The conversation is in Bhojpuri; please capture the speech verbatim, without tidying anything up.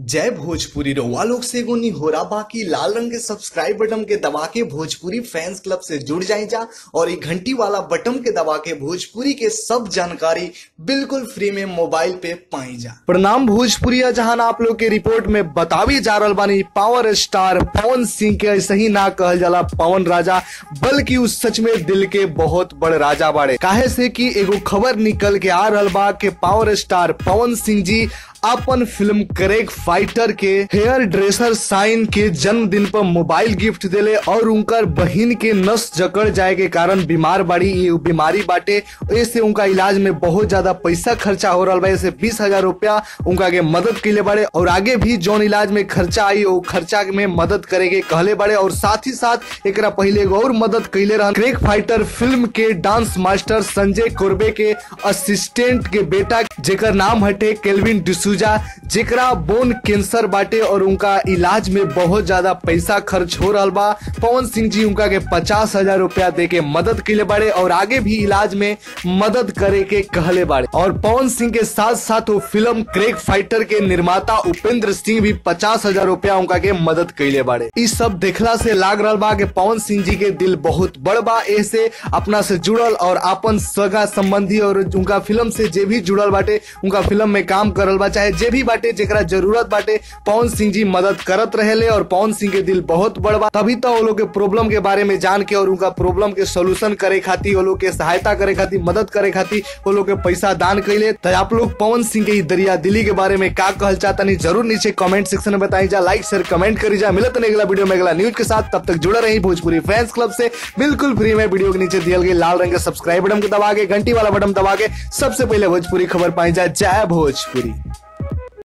जय भोजपुरी रउआ लोग से एगो निहोरा बाकी लाल रंग के सब्सक्राइब बटन के दबा के भोजपुरी फैंस क्लब से जुड़ जाए जा और ये घंटी वाला बटन के दबा के भोजपुरी के सब जानकारी बिल्कुल फ्री में मोबाइल पे पाई जा। प्रणाम भोजपुरी जहां आप लोग के रिपोर्ट में बतावी जा रहा बानी पावर स्टार पवन सिंह के ऐसे ही ना कहल जाला पवन राजा, बल्कि उस सच में दिल के बहुत बड़ राजा बाड़े। काहे से कि एगो खबर निकल के आ रहल बा के पावर स्टार पवन सिंह जी अपन फिल्म क्रेग फाइटर के हेयर ड्रेसर साइन के जन्मदिन पर मोबाइल गिफ्ट देले और उनकर बहिन के नस जकड़ जाए के कारण बीमार बाड़ी, ये बीमारी बाटे, ऐसे उनका इलाज में बहुत ज्यादा पैसा खर्चा हो रहा बा। ऐसे बीस हजार रुपया उनका के मदद कैले बाड़े और आगे भी जौन इलाज में खर्चा आई वो खर्चा में मदद करे के कहले बाड़े। और साथ ही साथ एक पहले एगो और मदद कैले रहन क्रेग फाइटर फिल्म के डांस मास्टर संजय कोरबे के असिस्टेंट के बेटा जेकर नाम हटे केल्विन डिसूजा, जेकरा बोन कैंसर बाटे और उनका इलाज में बहुत ज्यादा पैसा खर्च हो रहा बा। पवन सिंह जी उनका के पचास हजार रुपया दे के मदद कैले बाड़े और आगे भी इलाज में मदद करे के कहले बाड़े। और पवन सिंह के साथ साथ वो फिल्म क्रेग फाइटर के निर्माता उपेंद्र सिंह भी पचास हजार रुपया उनका के मदद कैले बाड़े। इस सब देखला से लाग रहा बा कि पवन सिंह जी के दिल बहुत बड़ बा, ऐसे अपना से जुड़ल और अपन सगा संबंधी और उनका फिल्म से जे भी जुड़ल बाटे, उनका फिल्म में काम करल बा, चाहे जे भी बाटे जेकरा जरूरत बाटे, पवन सिंह जी मदद करत रहेले। और पवन सिंह के दिल बहुत बड़ बा, तभी तो वो लोग के प्रॉब्लम के बारे में जान के और उनका प्रॉब्लम के सोल्यूशन करे खातिर, वो लोग के सहायता करे खातिर, मदद करे खातिर वो लोग के पैसा दान कैले। तो आप लोग पवन सिंह के दरिया दिली के बारे में का कहल चाहता नहीं जरूर नीचे कमेंट सेक्शन में बताई जा, लाइक शेयर कमेंट करी जा। मिलत नहीं अगला वीडियो में अगला न्यूज के साथ, तब तक जुड़ा रही भोजपुरी फैंस क्लब से बिल्कुल फ्री में। वीडियो के नीचे दियल गई लाल रंग के सब्सक्राइब बटन को दबा के, घंटी वाला बटन दबा के सबसे पहले भोजपुरी खबर पाई जा। जय भोजपुरी।